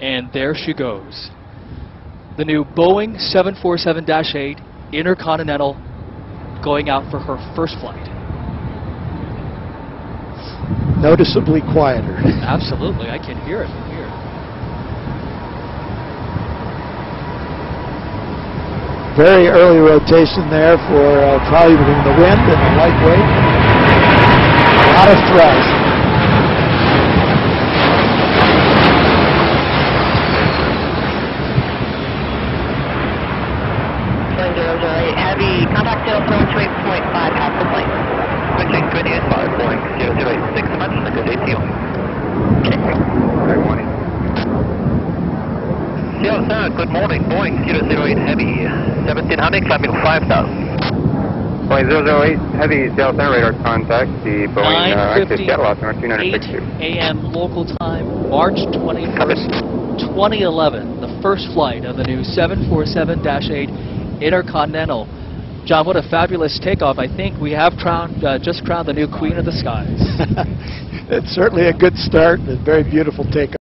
And there she goes. The new Boeing 747-8 Intercontinental going out for her first flight. Noticeably quieter. Absolutely, I can hear it from here. Very early rotation there for probably between the wind and the lightweight. A lot of thrust. Heavy, contact 028.5, half the plane. Switching 28.5, Boeing 008, 6 much, and a good day to you. Good morning. Yes, sir, good morning, Boeing 008 Heavy, 1700, climbing 5,000. Boeing 008 Heavy, Seattle Center radar contact, the Boeing active Seattle altimeter 362. 8 a.m. local time, March 21st, 2011, the first flight of the new 747-8 Intercontinental. John, what a fabulous takeoff. I think we have just crowned the new Queen of the Skies. It's certainly a good start, a very beautiful takeoff.